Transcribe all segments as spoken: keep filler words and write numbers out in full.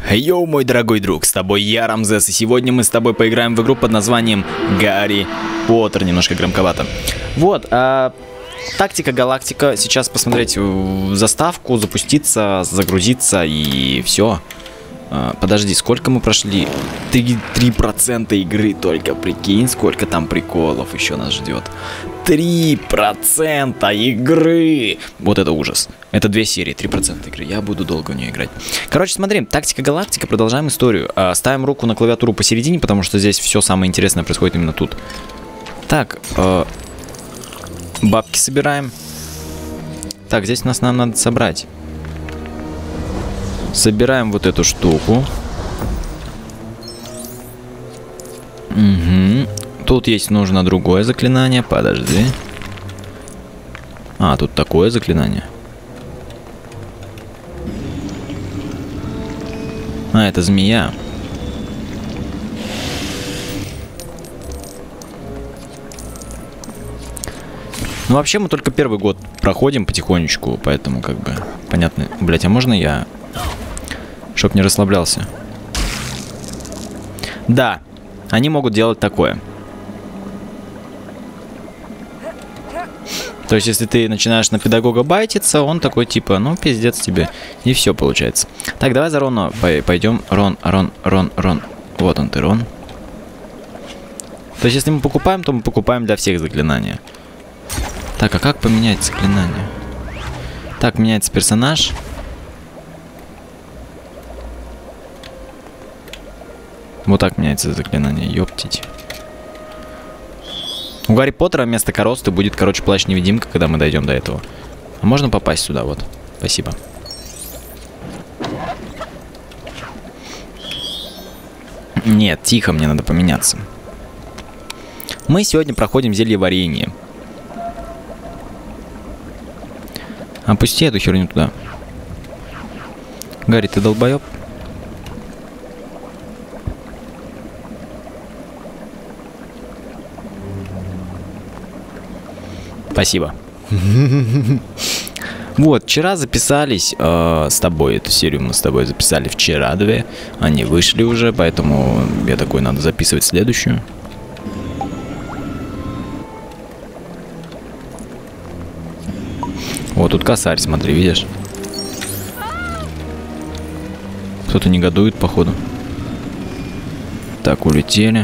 Йоу, мой дорогой друг, с тобой я, Рамзес, и сегодня мы с тобой поиграем в игру под названием Гарри Поттер, немножко громковато. Вот, а, тактика галактика, сейчас посмотреть заставку, запуститься, загрузиться и все. А, подожди, сколько мы прошли? три процента игры только, прикинь, сколько там приколов еще нас ждет. три процента игры! Вот это ужас. Это две серии, три процента игры. Я буду долго в нее играть. Короче, смотри, тактика галактика, продолжаем историю. А, ставим руку на клавиатуру посередине, потому что здесь все самое интересное происходит именно тут. Так, э, бабки собираем. Так, здесь нас нам надо собрать. Собираем вот эту штуку. Угу. Тут есть нужно другое заклинание. Подожди. А, тут такое заклинание. А, это змея. Ну, вообще, мы только первый год проходим потихонечку, поэтому, как бы, понятно. Блять, а можно я... Чтоб не расслаблялся. Да, они могут делать такое. То есть, если ты начинаешь на педагога байтиться, он такой, типа, ну, пиздец тебе. И все получается. Так, давай за Рона пойдем. Рон, Рон, Рон, Рон. Вот он ты, Рон. То есть, если мы покупаем, то мы покупаем для всех заклинания. Так, а как поменять заклинание? Так, меняется персонаж. Вот так меняется заклинание, ёптить. У Гарри Поттера вместо коросты будет, короче, плащ-невидимка, когда мы дойдем до этого. А можно попасть сюда, вот. Спасибо. Нет, тихо, мне надо поменяться. Мы сегодня проходим зельеварение. Опусти эту херню туда. Гарри, ты долбоёб? Спасибо. Вот, вчера записались э, с тобой, эту серию мы с тобой записали вчера две. Они вышли уже, поэтому я такой, надо записывать следующую. Вот тут косарь, смотри, видишь? Кто-то негодует, походу. Так, улетели.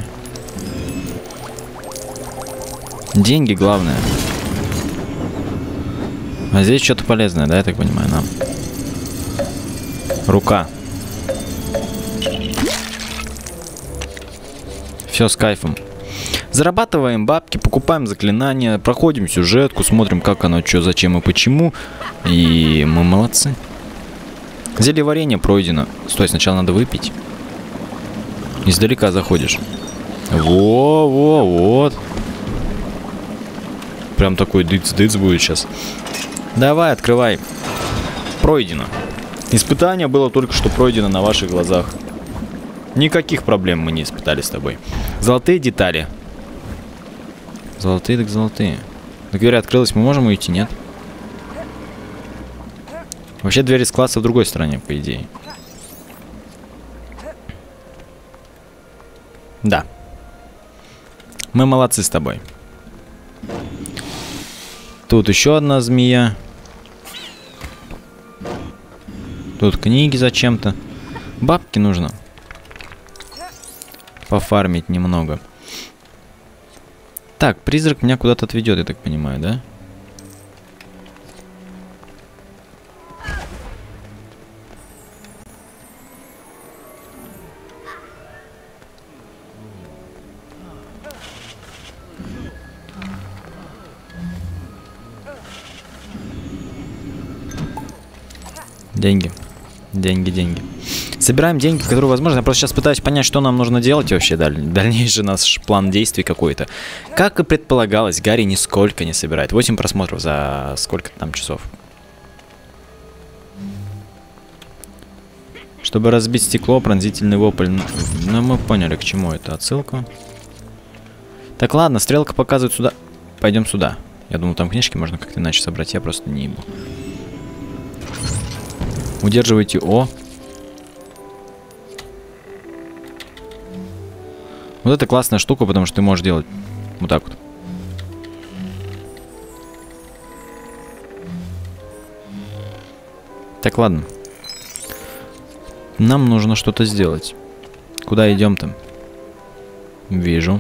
Деньги главное. А здесь что-то полезное, да, я так понимаю, нам. Рука. Все с кайфом. Зарабатываем бабки, покупаем заклинания, проходим сюжетку, смотрим, как оно, что, зачем и почему. И мы молодцы. Зельеварение пройдено. Стой, сначала надо выпить. Издалека заходишь. Во-во, вот. Прям такой дыц-дыц будет сейчас. Давай, открывай. Пройдено. Испытание было только что пройдено на ваших глазах. Никаких проблем мы не испытали с тобой. Золотые детали. Золотые так золотые. Так, дверь открылась, мы можем уйти, нет? Вообще дверь из класса в другой стороне, по идее. Да. Мы молодцы с тобой. Тут еще одна змея. Тут книги зачем-то. Бабки нужно. Пофармить немного. Так, призрак меня куда-то отведет, я так понимаю, да? Деньги. Деньги, деньги. Собираем деньги, которые возможно. Я просто сейчас пытаюсь понять, что нам нужно делать вообще. Даль... Дальнейший наш план действий какой-то. Как и предполагалось, Гарри нисколько не собирает. восемь просмотров за сколько там часов. Чтобы разбить стекло, пронзительный вопль. Ну, мы поняли, к чему это отсылка. Так, ладно, стрелка показывает сюда. Пойдем сюда. Я думал, там книжки можно как-то иначе собрать. Я просто не ебу. Удерживайте О. Вот это классная штука, потому что ты можешь делать вот так вот. Так, ладно. Нам нужно что-то сделать. Куда идем-то? Вижу.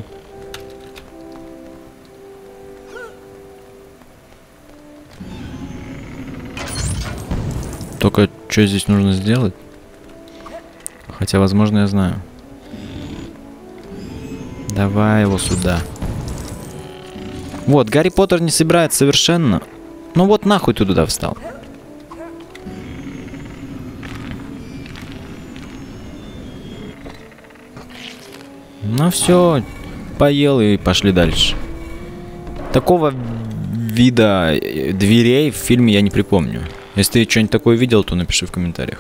Только что здесь нужно сделать? Хотя, возможно, я знаю. Давай его сюда. Вот, Гарри Поттер не собирает совершенно. Ну вот нахуй ты туда встал. Ну все, поел и пошли дальше. Такого вида дверей в фильме я не припомню. Если ты что-нибудь такое видел, то напиши в комментариях.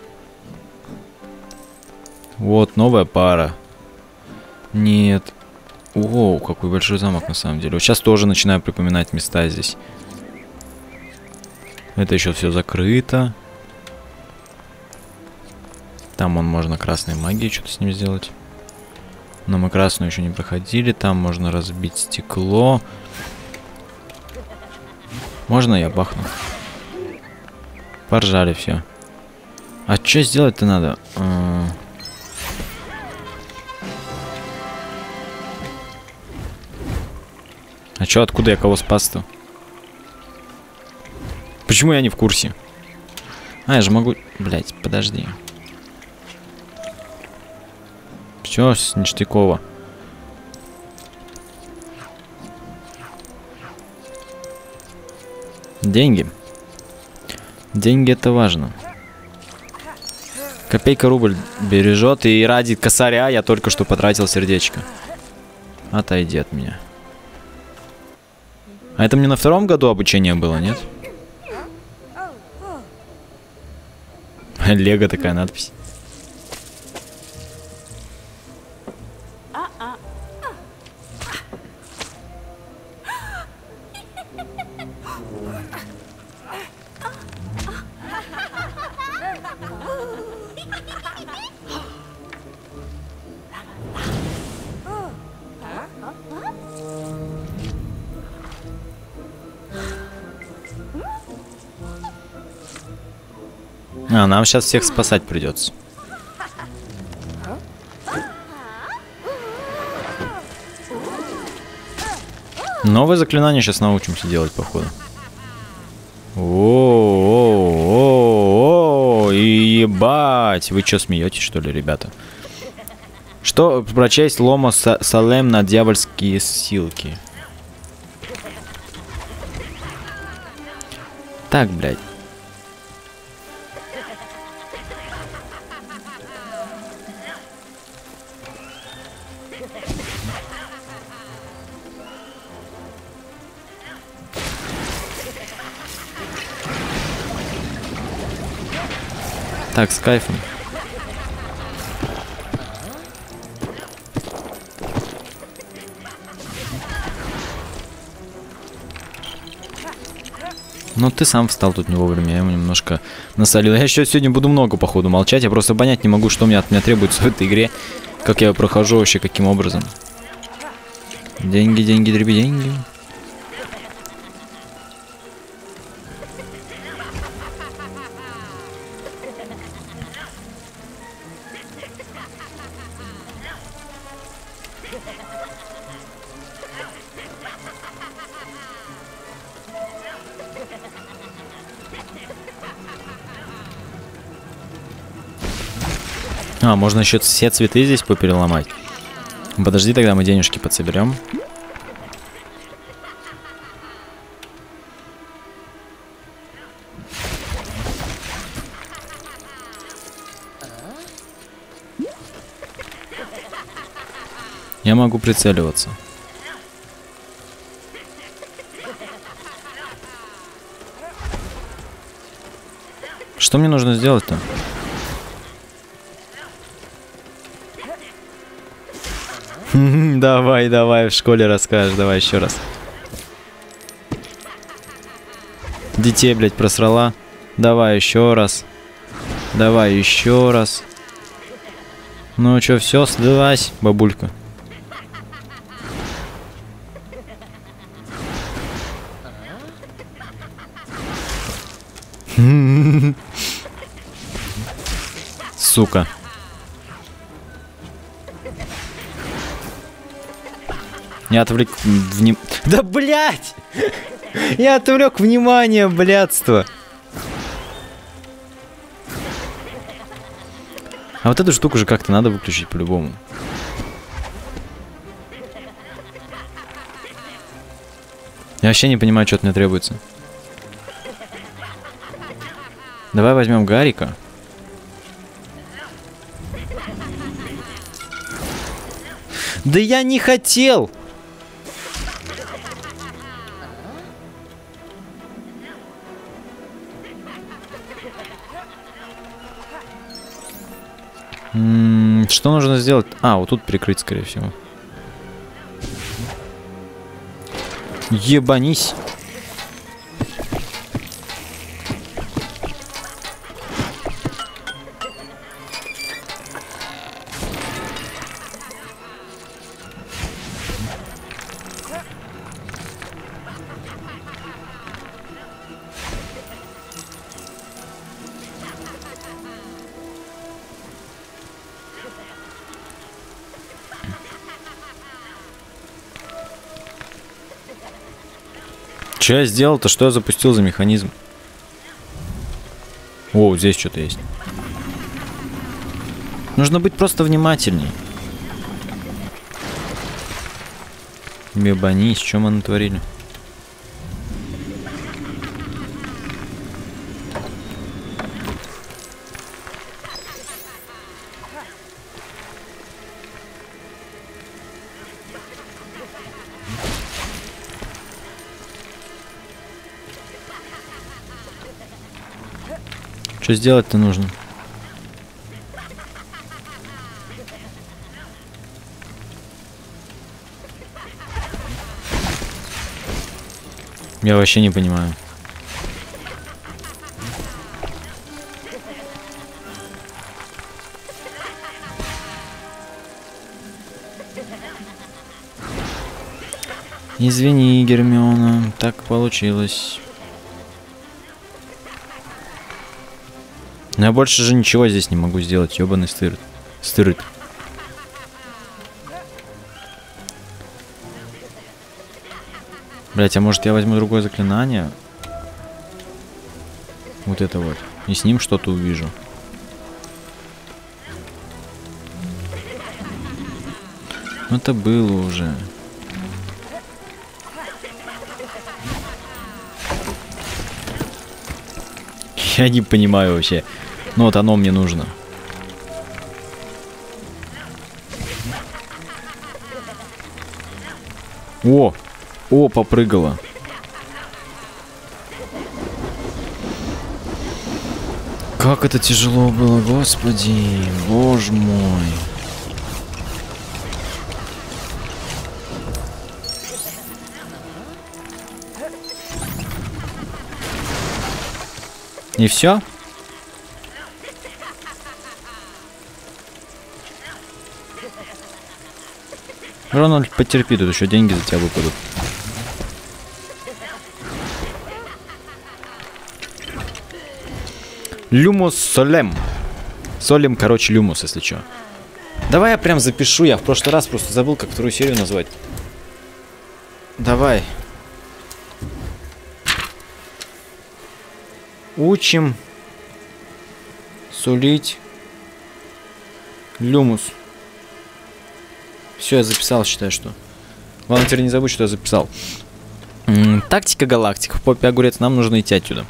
Вот, новая пара. Нет. О, какой большой замок на самом деле. Вот сейчас тоже начинаю припоминать места здесь. Это еще все закрыто. Там он можно красной магией что-то с ним сделать. Но мы красную еще не проходили. Там можно разбить стекло. Можно я бахну? Поржали все. А что сделать-то надо? А, а что, откуда я кого спас-то? Почему я не в курсе? А, я же могу... Блять, подожди. Все, с ништякова. Деньги. Деньги это важно. Копейка рубль бережет, и ради косаря я только что потратил сердечко. Отойди от меня. А это мне на втором году обучения было, нет? Лего такая надпись. А, нам сейчас всех спасать придется. Новое заклинание сейчас научимся делать, походу. О-о-о-о, ебать! Вы что, смеетесь, что ли, ребята? Что прочесть Ломо Салем на дьявольские ссылки? Так, блядь. Так, с кайфом. Ну ты сам встал тут не вовремя, я ему немножко насолил. Я еще сегодня буду много, походу, молчать. Я просто понять не могу, что мне от меня требуется в этой игре. Как я ее прохожу вообще, каким образом. Деньги, деньги, дреби, деньги. А, можно еще все цветы здесь попереломать. Подожди, тогда мы денежки подсоберем. Я могу прицеливаться. Что мне нужно сделать-то? Давай, давай, в школе расскажешь, давай еще раз. Детей, блядь, просрала. Давай еще раз. Давай еще раз. Ну что, все, сдалась, бабулька. Сука. Я отвлек вним... Да, блядь! Я отвлек внимание, блядство. А вот эту штуку же как-то надо выключить по-любому. Я вообще не понимаю, что от меня требуется. Давай возьмем Гарика. Да я не хотел! М-м, что нужно сделать? А, вот тут прикрыть, скорее всего. Ебанись. Что я сделал-то? Что я запустил за механизм? О, здесь что-то есть. Нужно быть просто внимательней. Ебанись, что мы натворили? Что сделать-то нужно? Я вообще не понимаю. Извини, Гермиона, так получилось. Но я больше же ничего здесь не могу сделать, ёбаный стырт. Стырт. Блять, а может я возьму другое заклинание? Вот это вот. И с ним что-то увижу. Ну это было уже. Я не понимаю вообще. Ну вот оно мне нужно. О! О, попрыгала. Как это тяжело было, господи. Боже мой. И все? Рональд, потерпи, тут еще деньги за тебя выпадут. Люмус солем. Солем, короче, люмус, если что. Давай я прям запишу, я в прошлый раз просто забыл, как вторую серию назвать. Давай. Учим сулить люмус. Все, я записал, считай, что. Главное, теперь не забудь, что я записал. М-м, тактика галактик. В попе огурец, нам нужно идти отсюда.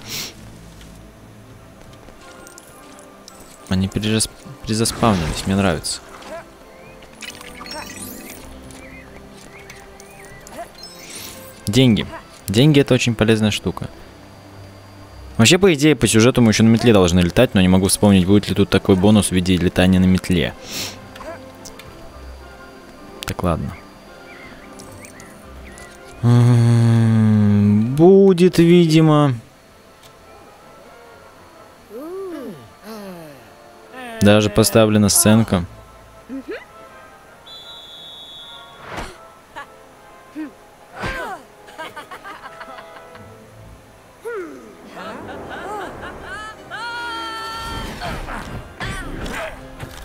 Они перерас... перезаспавнились, мне нравится. Деньги. Деньги — это очень полезная штука. Вообще, по идее, по сюжету мы еще на метле должны летать, но не могу вспомнить, будет ли тут такой бонус в виде летания на метле. Так, ладно. Будет, видимо. Даже поставлена сценка.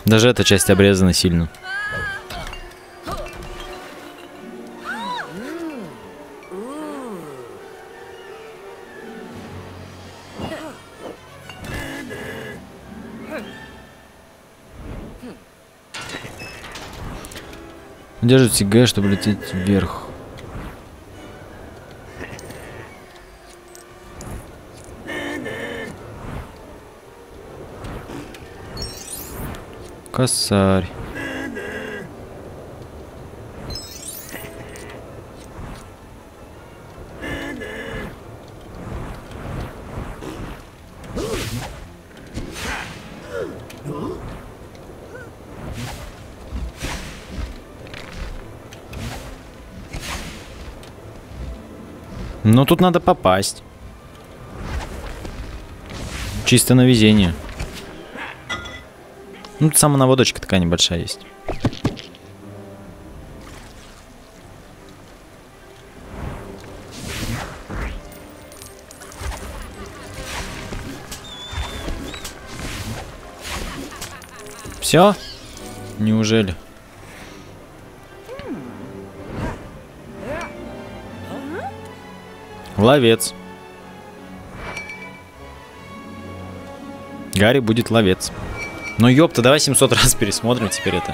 Даже эта часть обрезана сильно. Держите Г, чтобы лететь вверх. Косарь. Ну, тут надо попасть. Чисто на везение. Ну, тут сама наводочка такая небольшая есть. Все? Неужели? Ловец. Гарри будет ловец. Ну ёпта, давай семьсот раз пересмотрим теперь это.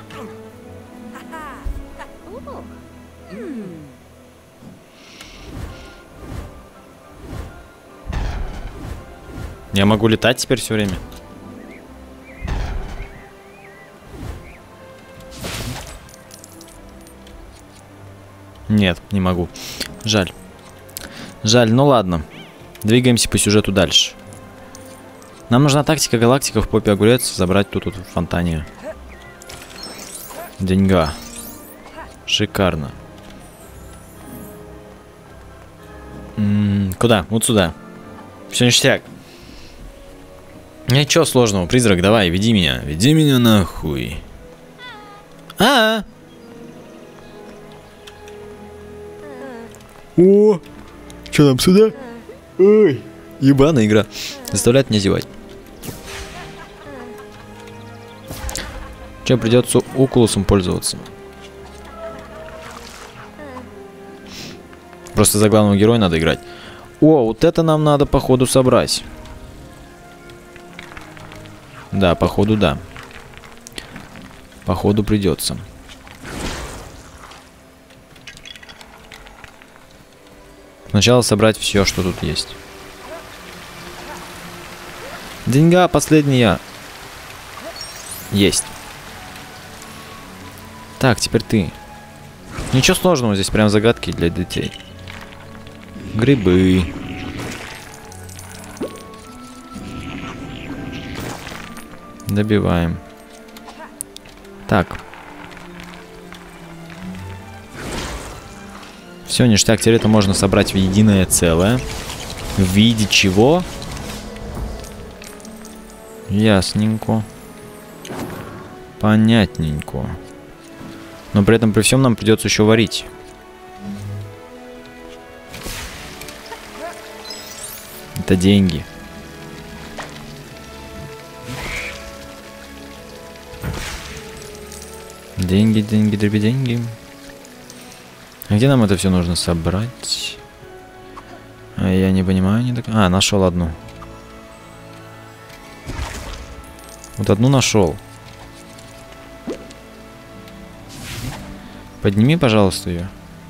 Я могу летать теперь все время. Нет, не могу. Жаль. Жаль, ну ладно. Двигаемся по сюжету дальше. Нам нужна тактика галактика в попе огурец. Забрать тут вот в фонтане. Деньга. Шикарно. М-м, куда? Вот сюда. Все ништяк. Ничего сложного. Призрак, давай, веди меня. Веди меня нахуй. А-а-а. О! Что нам сюда? Ой! Ебаная игра. Заставляет меня зевать. Чем придется Окулусом пользоваться? Просто за главного героя надо играть. О, вот это нам надо походу собрать. Да, походу да. Походу придется. Сначала собрать все, что тут есть. Деньга последняя. Есть. Так, теперь ты. Ничего сложного, здесь прям загадки для детей. Грибы. Добиваем. Так. Все, ништяк, теперь это можно собрать в единое целое. В виде чего? Ясненько. Понятненько. Но при этом при всем нам придется еще варить. Это деньги. Деньги, деньги, дроби, деньги. А где нам это все нужно собрать? А я не понимаю. Не так... А, нашел одну. Вот одну нашел. Подними, пожалуйста, ее.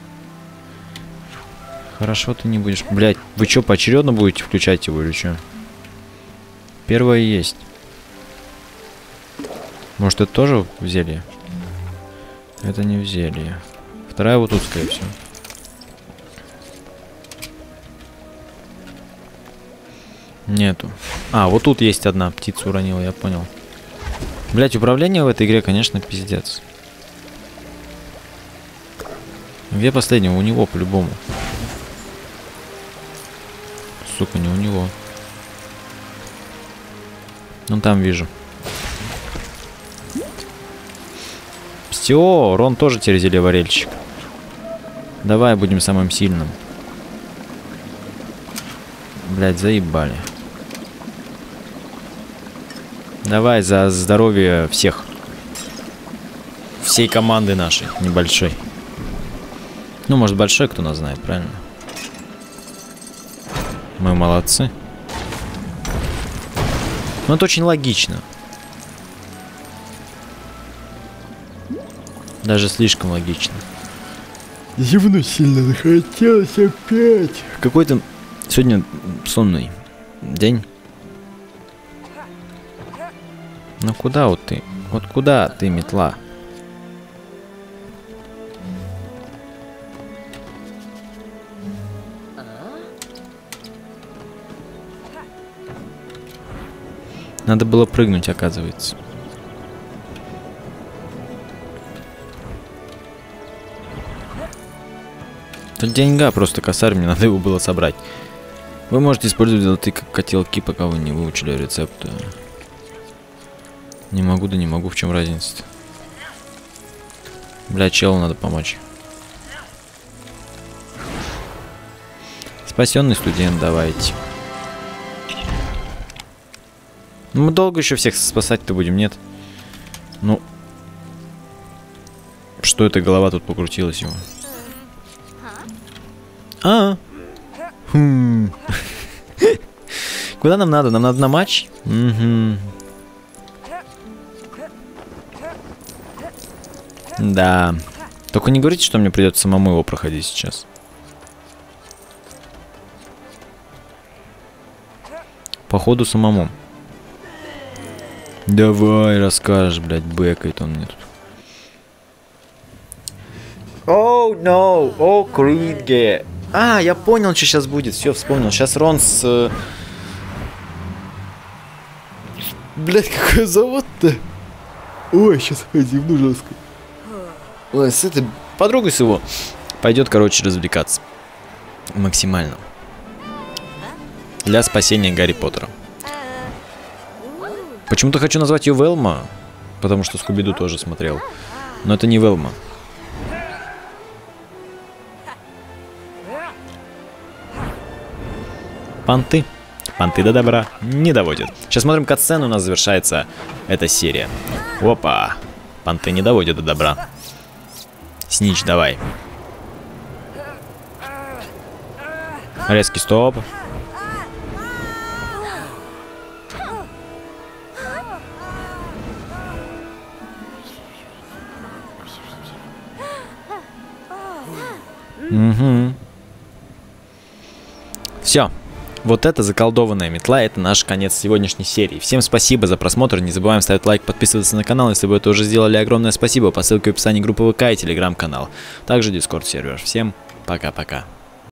Хорошо, ты не будешь. Блять, вы что, поочередно будете включать его или что? Первое есть. Может, это тоже в зелье? Это не в зелье. Вторая вот тут, скорее всего. Нету. А, вот тут есть одна. Птицу уронила, я понял. Блять, управление в этой игре, конечно, пиздец. Где последний? У него, по-любому. Сука, не у него. Ну, там вижу. Все, Рон тоже теперь зельеварельщик. Давай будем самым сильным. Блять, заебали. Давай за здоровье всех. Всей команды нашей, небольшой. Ну, может, большой, кто нас знает, правильно? Мы молодцы. Ну, это очень логично. Даже слишком логично. Зевнуть сильно захотелось опять. Какой-то сегодня сонный день. Ну куда вот ты? Вот куда ты, метла? Надо было прыгнуть, оказывается. Тут деньга, просто косарь, мне надо его было собрать. Вы можете использовать золотые котелки, пока вы не выучили рецепт. Не могу, да не могу, в чем разница-то? Бля, челу надо помочь. Спасенный студент, давайте. Мы долго еще всех спасать-то будем, нет? Ну. Что эта голова тут покрутилась его? А. Хм. Куда нам надо? Нам надо на матч? Угу. Да. Только не говорите, что мне придется самому его проходить сейчас. Походу самому. Давай, расскажешь, блядь, бэкает он мне тут. Оу, oh, no, о, Кридге. А, я понял, что сейчас будет. Все, вспомнил. Сейчас Рон с... Э... Блядь, какой завод-то? Ой, сейчас зевну жестко. Ой, с этой подругой с его пойдет, короче, развлекаться. Максимально. Для спасения Гарри Поттера. Почему-то хочу назвать ее Велма, потому что Скуби-Ду тоже смотрел. Но это не Велма. Понты. Понты до добра не доводят. Сейчас смотрим катсцену, у нас завершается эта серия. Опа. Понты не доводят до добра. Снич, давай. Резкий стоп. Угу. Все. Вот эта заколдованная метла, это наш конец сегодняшней серии. Всем спасибо за просмотр, не забываем ставить лайк, подписываться на канал, если вы это уже сделали, огромное спасибо, по ссылке в описании группы ВК и телеграм-канал. Также дискорд сервер. Всем пока-пока.